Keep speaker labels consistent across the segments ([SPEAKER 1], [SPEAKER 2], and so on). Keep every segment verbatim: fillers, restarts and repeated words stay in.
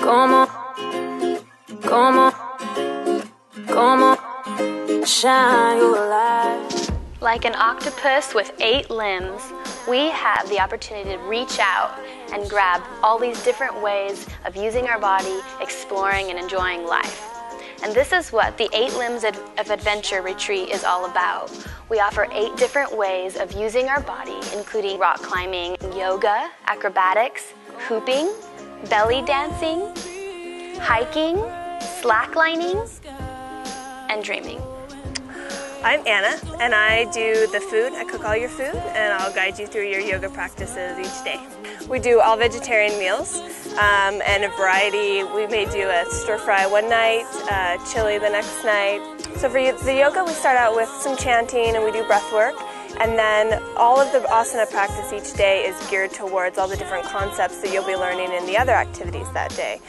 [SPEAKER 1] Como, como, como shine your light.
[SPEAKER 2] Like an octopus with eight limbs, we have the opportunity to reach out and grab all these different ways of using our body, exploring and enjoying life. And this is what the Eight Limbs of Adventure Retreat is all about. We offer eight different ways of using our body, including rock climbing, yoga, acrobatics, hooping, belly dancing, hiking, slacklining, and dreaming.
[SPEAKER 3] I'm Anna, and I do the food. I cook all your food, and I'll guide you through your yoga practices each day. We do all vegetarian meals um, and a variety. We may do a stir fry one night, uh, chili the next night. So for the yoga, we start out with some chanting, and we do breath work. And then all of the asana practice each day is geared towards all the different concepts that you'll be learning in the other activities that day.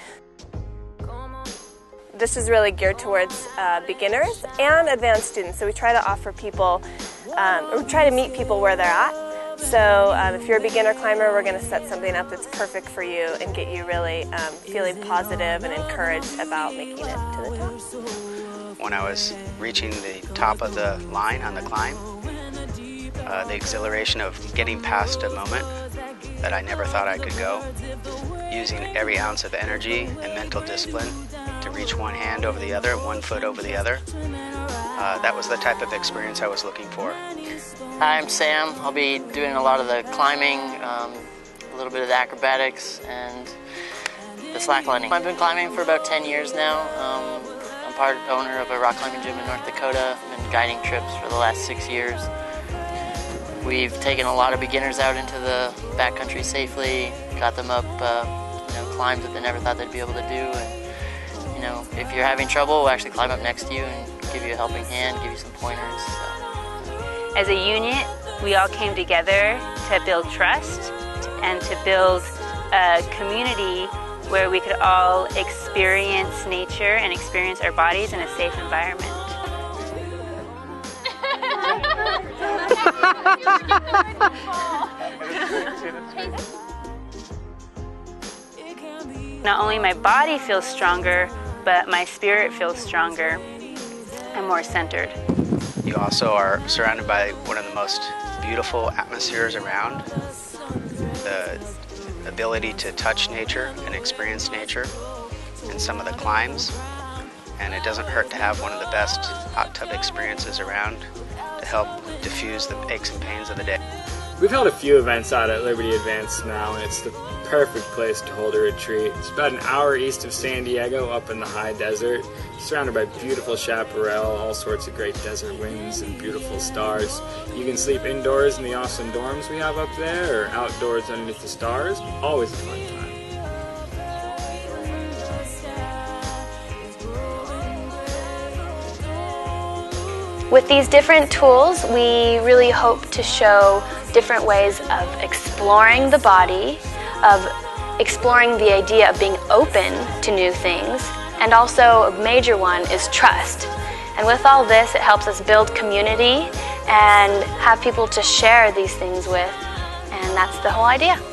[SPEAKER 3] This is really geared towards uh, beginners and advanced students. So we try to offer people, um, or we try to meet people where they're at. So um, if you're a beginner climber, we're going to set something up that's perfect for you and get you really um, feeling positive and encouraged about making it to the top.
[SPEAKER 4] When I was reaching the top of the line on the climb, uh, the exhilaration of getting past a moment that I never thought I could go, using every ounce of energy and mental discipline to reach one hand over the other, one foot over the other. Uh, that was the type of experience I was looking for.
[SPEAKER 5] Hi, I'm Sam. I'll be doing a lot of the climbing, um, a little bit of the acrobatics, and the slacklining. I've been climbing for about ten years now. Um, I'm part owner of a rock climbing gym in North Dakota. I've been guiding trips for the last six years. We've taken a lot of beginners out into the backcountry safely, got them up uh, you know, climbs that they never thought they'd be able to do. And, you know, if you're having trouble, we'll actually climb up next to you and give you a helping hand, give you some pointers. So.
[SPEAKER 6] As a unit, we all came together to build trust and to build a community where we could all experience nature and experience our bodies in a safe environment. Not only my body feels stronger, but my spirit feels stronger and more centered.
[SPEAKER 4] You also are surrounded by one of the most beautiful atmospheres around. The ability to touch nature and experience nature in some of the climbs. And it doesn't hurt to have one of the best hot tub experiences around to help diffuse the aches and pains of the day.
[SPEAKER 7] We've held a few events out at Liberty Advanced now, and it's the perfect place to hold a retreat. It's about an hour east of San Diego, up in the high desert, surrounded by beautiful chaparral, all sorts of great desert winds and beautiful stars. You can sleep indoors in the awesome dorms we have up there, or outdoors underneath the stars. Always a fun time.
[SPEAKER 2] With these different tools, we really hope to show different ways of exploring the body, of exploring the idea of being open to new things, and also a major one is trust. And with all this, it helps us build community and have people to share these things with, and that's the whole idea.